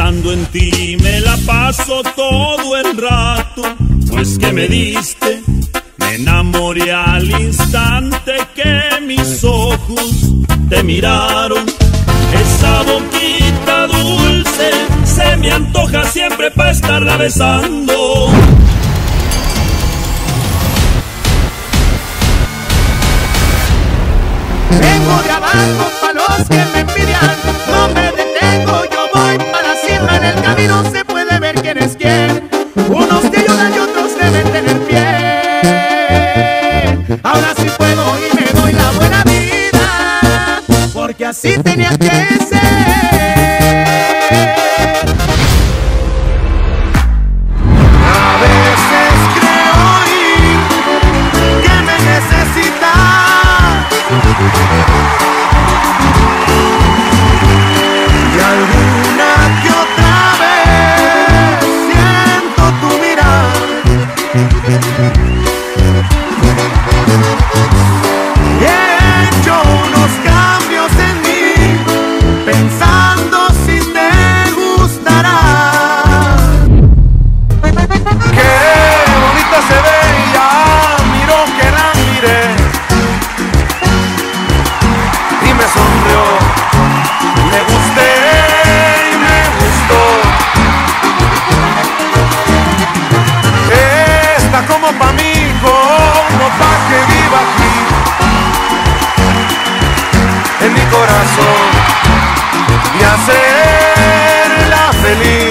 Pensando en ti me la paso todo el rato, pues que me diste, me enamoré al instante que mis ojos te miraron. Esa boquita dulce se me antoja siempre pa' estarla besando. Vengo de abajo pa' los que me envidian, no me detengo, yo voy para la cima. En el camino se puede ver quién es quién, unos te ayudan y otros deben tener pie. Ahora sí puedo y me doy la buena vida, porque así tenía que ser. A veces creo oír que me necesitas, y alguna que otra vez siento tu mirar. Y he hecho unos cambios en mí, pensando si te gustará. Qué bonita se ve y ya miro que la miré y me sonrió, le gusté y me gustó. Está como pa' mí, como pa' que viva aquí en mi corazón y hacerla feliz.